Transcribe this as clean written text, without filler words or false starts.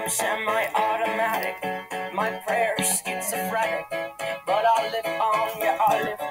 I'm semi-automatic, my prayer's schizophrenic, but I'll live on, yeah, I'll live